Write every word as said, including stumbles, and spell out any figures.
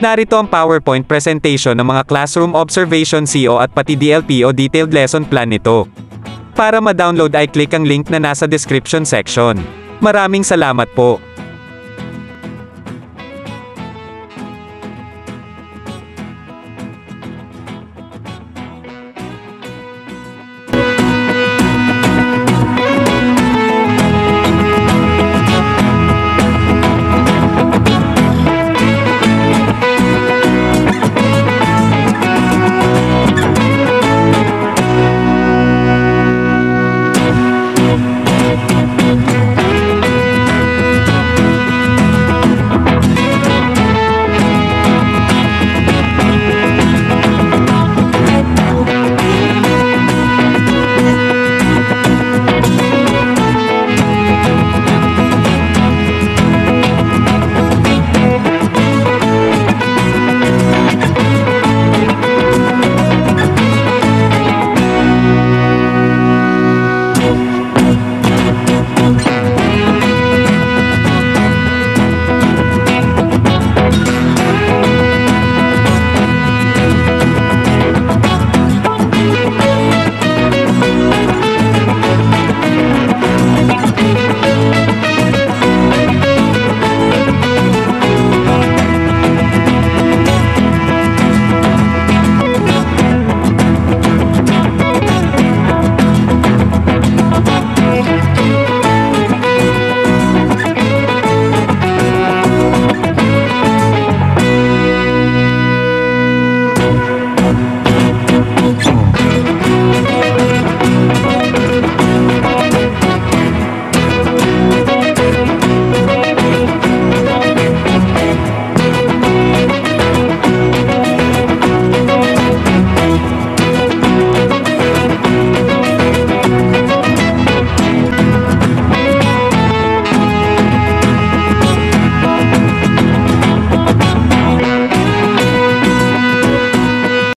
Narito ang PowerPoint presentation ng mga classroom observation C O at pati D L P o detailed lesson plan nito. Para ma-download ay click ang link na nasa description section. Maraming salamat po.